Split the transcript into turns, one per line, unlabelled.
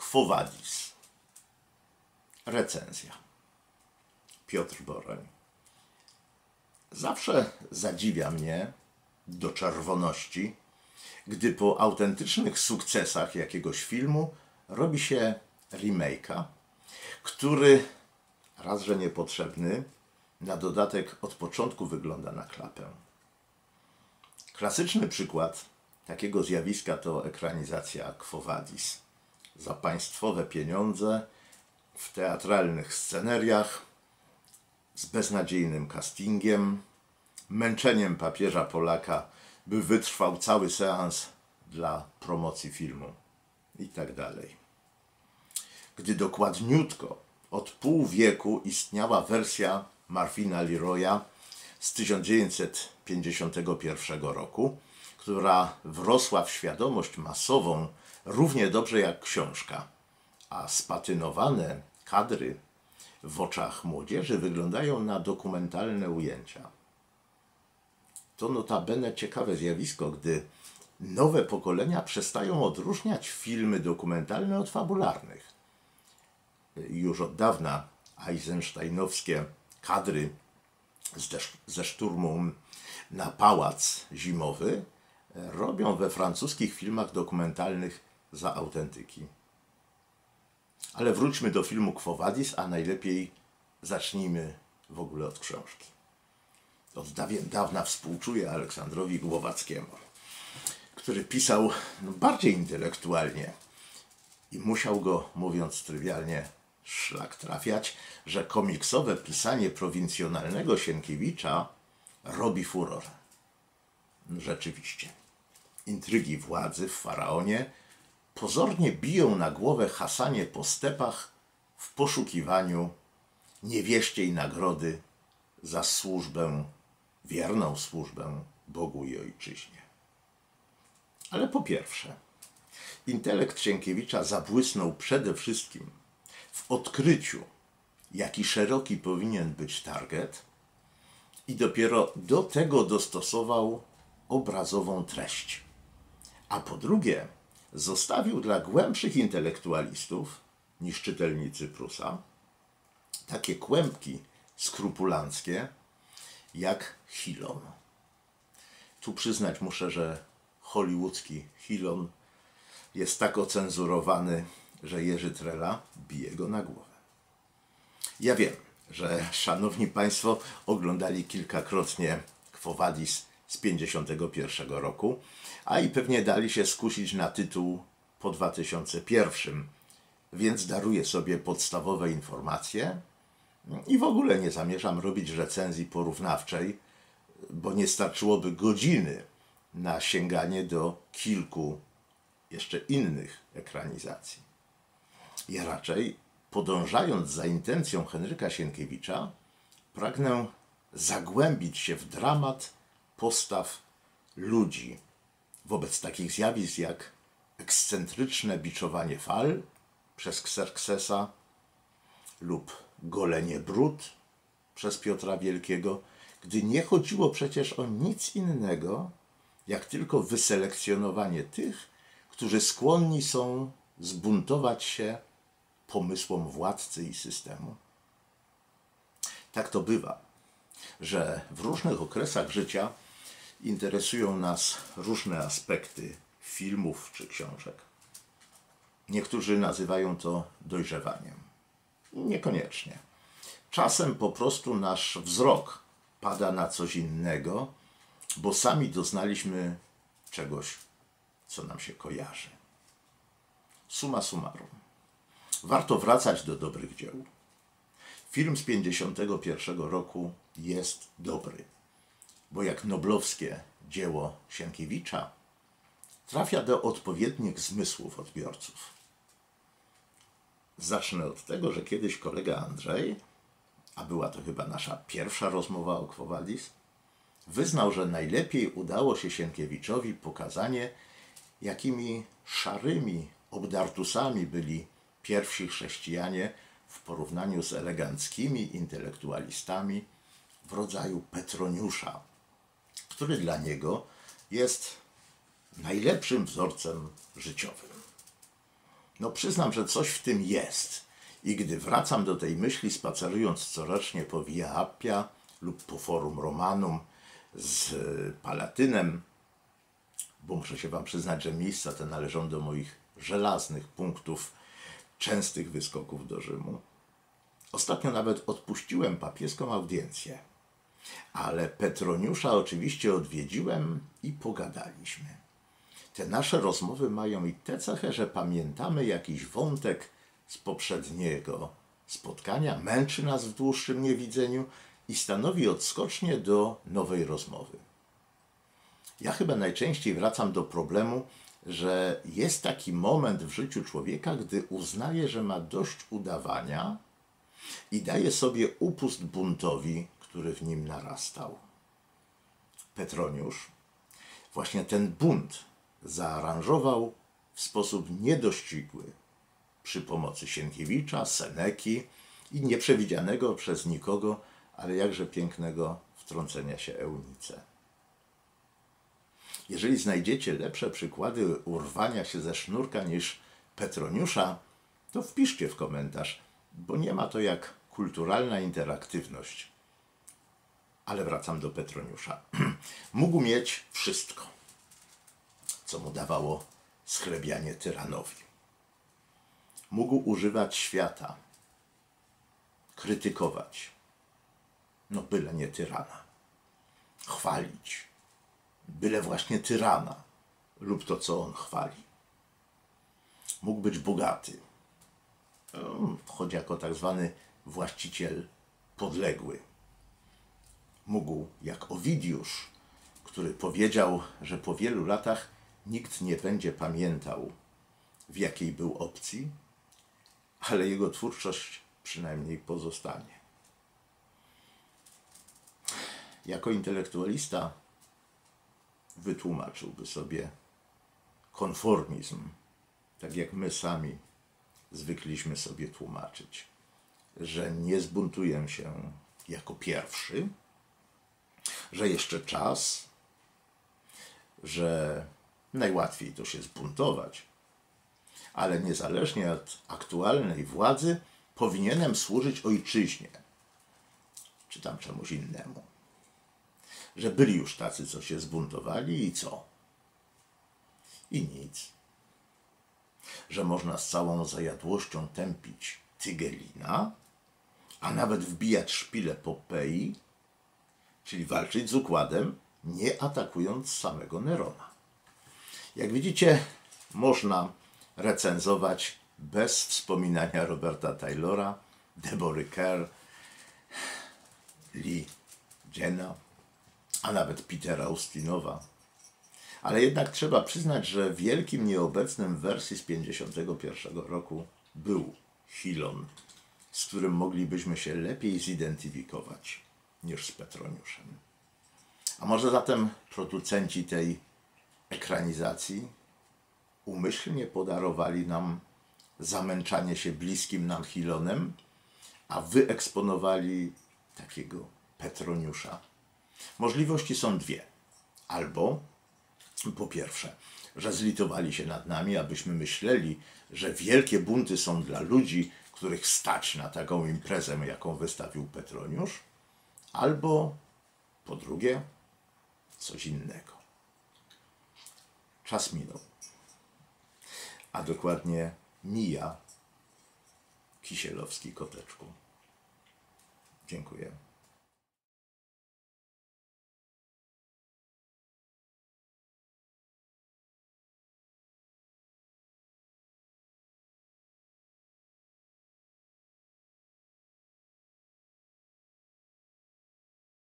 Quo Vadis. Recenzja. Piotr Boroń. Zawsze zadziwia mnie do czerwoności, gdy po autentycznych sukcesach jakiegoś filmu robi się remake'a, który raz, że niepotrzebny, na dodatek od początku wygląda na klapę. Klasyczny przykład takiego zjawiska to ekranizacja Quo Vadis. Za państwowe pieniądze, w teatralnych sceneriach, z beznadziejnym castingiem, męczeniem papieża Polaka, by wytrwał cały seans dla promocji filmu i tak dalej. Gdy dokładniutko od pół wieku istniała wersja Marvina Leroya z 1951 roku, która wrosła w świadomość masową równie dobrze jak książka, a spatynowane kadry w oczach młodzieży wyglądają na dokumentalne ujęcia. To notabene ciekawe zjawisko, gdy nowe pokolenia przestają odróżniać filmy dokumentalne od fabularnych. Już od dawna eisensteinowskie kadry ze szturmu na pałac zimowy robią we francuskich filmach dokumentalnych za autentyki. Ale wróćmy do filmu Quo Vadis, a najlepiej zacznijmy w ogóle od książki. Od dawna współczuję Aleksandrowi Głowackiemu, który pisał bardziej intelektualnie i musiał go, mówiąc trywialnie, szlak trafiać, że komiksowe pisanie prowincjonalnego Sienkiewicza robi furor. Rzeczywiście. Intrygi władzy w Faraonie pozornie biją na głowę hasanie po stepach w poszukiwaniu niewieściej nagrody za służbę, wierną służbę Bogu i Ojczyźnie. Ale po pierwsze, intelekt Sienkiewicza zabłysnął przede wszystkim w odkryciu, jaki szeroki powinien być target, i dopiero do tego dostosował obrazową treść. A po drugie, zostawił dla głębszych intelektualistów niż czytelnicy Prusa takie kłębki skrupulanckie jak Chilon. Tu przyznać muszę, że hollywoodzki Chilon jest tak ocenzurowany, że Jerzy Trela bije go na głowę. Ja wiem, że szanowni państwo oglądali kilkakrotnie Quo Vadis z 1951 roku, a i pewnie dali się skusić na tytuł po 2001, więc daruję sobie podstawowe informacje i w ogóle nie zamierzam robić recenzji porównawczej, bo nie starczyłoby godziny na sięganie do kilku jeszcze innych ekranizacji. Ja raczej, podążając za intencją Henryka Sienkiewicza, pragnę zagłębić się w dramat postaw ludzi wobec takich zjawisk jak ekscentryczne biczowanie fal przez Xerxesa lub golenie brud przez Piotra Wielkiego, gdy nie chodziło przecież o nic innego, jak tylko wyselekcjonowanie tych, którzy skłonni są zbuntować się pomysłom władcy i systemu. Tak to bywa, że w różnych okresach życia interesują nas różne aspekty filmów czy książek. Niektórzy nazywają to dojrzewaniem. Niekoniecznie. Czasem po prostu nasz wzrok pada na coś innego, bo sami doznaliśmy czegoś, co nam się kojarzy. Summa summarum. Warto wracać do dobrych dzieł. Film z 1951 roku jest dobry, bo jak noblowskie dzieło Sienkiewicza trafia do odpowiednich zmysłów odbiorców. Zacznę od tego, że kiedyś kolega Andrzej, a była to chyba nasza pierwsza rozmowa o Quo Vadis, wyznał, że najlepiej udało się Sienkiewiczowi pokazanie, jakimi szarymi obdartusami byli pierwsi chrześcijanie w porównaniu z eleganckimi intelektualistami w rodzaju Petroniusza, który dla niego jest najlepszym wzorcem życiowym. No przyznam, że coś w tym jest. I gdy wracam do tej myśli, spacerując corocznie po Via Appia lub po Forum Romanum z Palatynem, bo muszę się wam przyznać, że miejsca te należą do moich żelaznych punktów częstych wyskoków do Rzymu. Ostatnio nawet odpuściłem papieską audiencję, ale Petroniusza oczywiście odwiedziłem i pogadaliśmy. Te nasze rozmowy mają i tę cechę, że pamiętamy jakiś wątek z poprzedniego spotkania, męczy nas w dłuższym niewidzeniu i stanowi odskocznię do nowej rozmowy. Ja chyba najczęściej wracam do problemu, że jest taki moment w życiu człowieka, gdy uznaje, że ma dość udawania i daje sobie upust buntowi, który w nim narastał. Petroniusz właśnie ten bunt zaaranżował w sposób niedościgły przy pomocy Sienkiewicza, Seneki i nieprzewidzianego przez nikogo, ale jakże pięknego wtrącenia się Eunice. Jeżeli znajdziecie lepsze przykłady urwania się ze sznurka niż Petroniusza, to wpiszcie w komentarz, bo nie ma to jak kulturalna interaktywność. Ale wracam do Petroniusza. Mógł mieć wszystko, co mu dawało schlebianie tyranowi. Mógł używać świata, krytykować, no byle nie tyrana, chwalić, byle właśnie tyrana lub to, co on chwali. Mógł być bogaty, choć jako tak zwany właściciel podległy. Mógł, jak Owidiusz, który powiedział, że po wielu latach nikt nie będzie pamiętał, w jakiej był opcji, ale jego twórczość przynajmniej pozostanie. Jako intelektualista wytłumaczyłby sobie konformizm, tak jak my sami zwykliśmy sobie tłumaczyć, że nie zbuntuję się jako pierwszy, że jeszcze czas, że najłatwiej to się zbuntować, ale niezależnie od aktualnej władzy powinienem służyć ojczyźnie, czy tam czemuś innemu. Że byli już tacy, co się zbuntowali i co? I nic. Że można z całą zajadłością tępić Tygelina, a nawet wbijać szpilę Popei, czyli walczyć z układem, nie atakując samego Nerona. Jak widzicie, można recenzować bez wspominania Roberta Taylora, Debory Kerr, Lee Jenna, a nawet Petera Ustinowa. Ale jednak trzeba przyznać, że wielkim nieobecnym w wersji z 1951 roku był Chilon, z którym moglibyśmy się lepiej zidentyfikować niż z Petroniuszem. A może zatem producenci tej ekranizacji umyślnie podarowali nam zamęczanie się bliskim nam Chilonem, a wyeksponowali takiego Petroniusza. Możliwości są dwie. Albo, po pierwsze, że zlitowali się nad nami, abyśmy myśleli, że wielkie bunty są dla ludzi, których stać na taką imprezę, jaką wystawił Petroniusz. Albo, po drugie, coś innego. Czas minął. A dokładnie mija Kisielowski koteczku. Dziękuję.